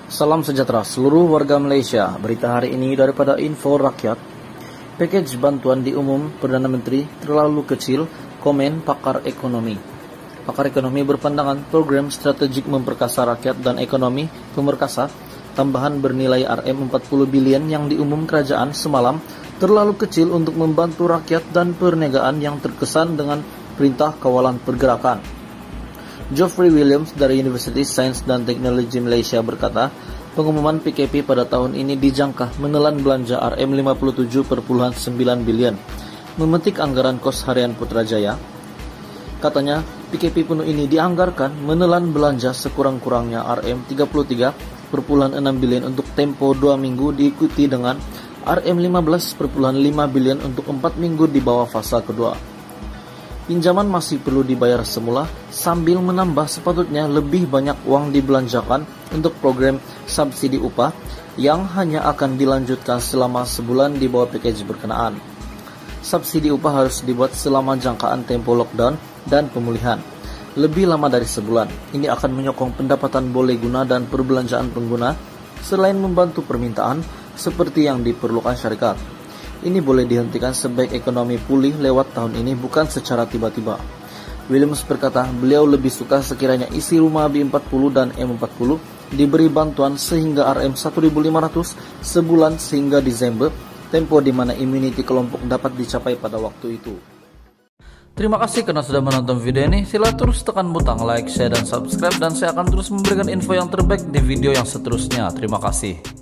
Salam sejahtera seluruh warga Malaysia. Berita hari ini daripada Info Rakyat. Pakej bantuan diumum Perdana Menteri terlalu kecil, komen pakar ekonomi. Pakar ekonomi berpandangan program strategik memperkasa rakyat dan ekonomi pemerkasa tambahan bernilai RM40 bilion yang diumum kerajaan semalam terlalu kecil untuk membantu rakyat dan perniagaan yang terkesan dengan perintah kawalan pergerakan. Geoffrey Williams dari Universiti Sains dan Teknologi Malaysia berkata, pengumuman PKP pada tahun ini dijangka menelan belanja RM57,9 bilion, memetik anggaran kos harian Putrajaya. Katanya, PKP penuh ini dianggarkan menelan belanja sekurang-kurangnya RM33,6 bilion untuk tempo 2 minggu diikuti dengan RM15,5 bilion untuk 4 minggu di bawah fase kedua. Pinjaman masih perlu dibayar semula sambil menambah sepatutnya lebih banyak uang dibelanjakan untuk program subsidi upah yang hanya akan dilanjutkan selama sebulan di bawah package berkenaan. Subsidi upah harus dibuat selama jangkaan tempo lockdown dan pemulihan, lebih lama dari sebulan. Ini akan menyokong pendapatan boleh guna dan perbelanjaan pengguna selain membantu permintaan seperti yang diperlukan syarikat. Ini boleh dihentikan sebaik ekonomi pulih lewat tahun ini, bukan secara tiba-tiba. Williams berkata, beliau lebih suka sekiranya isi rumah B40 dan M40 diberi bantuan sehingga RM1.500 sebulan sehingga Desember, tempo di mana immunity kelompok dapat dicapai pada waktu itu. Terima kasih karena sudah menonton video ini. Sila terus tekan butang like, share, dan subscribe, dan saya akan terus memberikan info yang terbaik di video yang seterusnya. Terima kasih.